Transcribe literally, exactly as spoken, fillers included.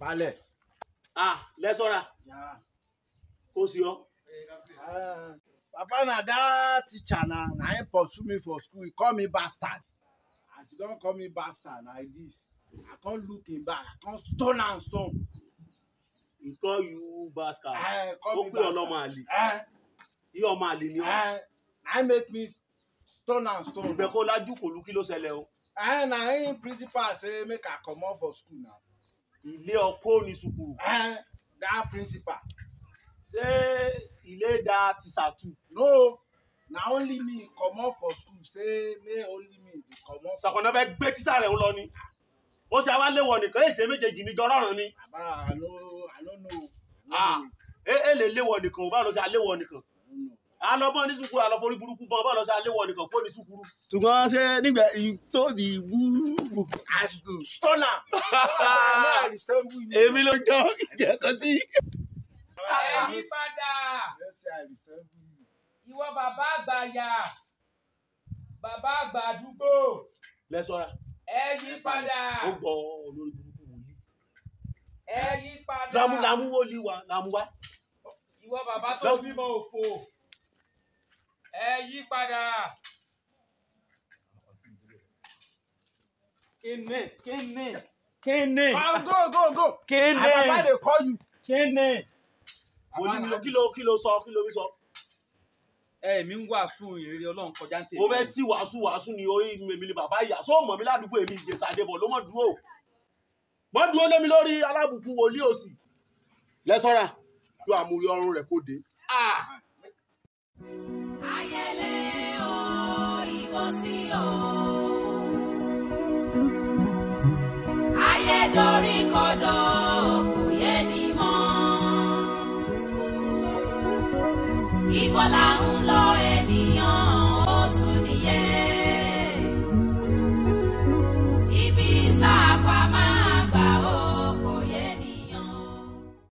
Balẹ̀. Ah, lẹ́sọ̀ra. Kò sí ọ. Papa na that teacher na na him pursue me for school. He call me bastard. As he don call me bastard like this, I can't look him back. I can't stone and stone. He call you bastard. Eh, call me Ó pè ọlọ́mọ àlè. Eh, Yí ọmọ àlè ni ọ. eh, I make me stone and stone. Ìgbẹ́ kó lájú kò lú kí ló ṣẹlẹ̀ o. Eh, na him principal say make I comot for school now. Ilé ọkọ ní sùkúrù. Eh, that principal. Ṣé ilé da tìṣàtù? No, na only me comot for school say may only me dey comot. Ṣàkóná fẹ́ gbé tíṣà rẹ̀ ń lọ ni. Ó ṣe àwa léwọ̀ nìkan, èsì méjèèjì ní jọrọ̀rùn ni. Baba, I no, I no know. Ah, ẹ lè léwọ̀ nìkan, báwo ló ṣe àléwọ̀ nìkan? Àlọ́bọ̀ ní sùkúrù, àlọ́forí burúkú bọ̀, báwo ló ṣe àléwọ̀ nìkan kó ní sùkúrù? Ṣùgbọ́n ṣé nígbà tó di wúrú. As the stoner. I resemble you. Èmi ló jọ ìjẹ́ kan sí. Ẹ yí padà. Yes, I resemble you. Ìwọ bàbá àgbàyà. Bàbá àgbà àdúgbò. Lẹ́sọ̀ra. Ẹ yí padà. Ó gbọ́ olórí burúkú wòlíì. Ẹ yí padà. Lámú lámú wòlíì wa, lámú wá. Ìwọ bàbá tó bímọ òfò. Ẹ yí padà. Kíni, kíni, kíni. Oh, go, go, go. Kíni. And Baba dey call you. Kíni. Wòlíì kí ló kí ló sọ kí ló fi sọ. Ẹ̀mí ń wàásù ìrírí Ọlọ́run kọjá ń tèmi. Mo fẹ́ sí wàásù wàásù ni orí èmi ni bàbá ìyá. Sọ mọ̀ mi ládùúgbò èmi Ìjẹ̀ṣàdébọ̀ ló mọ̀ dúró. Mọ̀ dúró lé mi lórí alábùkún wòlíì òsì. Lẹ́sọ̀ra. Yọ àmúrí ọrùn rẹ̀ kó dé. Ayẹlẹ o, ìbọ̀sí o. Ayédorí kodò kò yé ni mọ́. Ibo là ń lọ.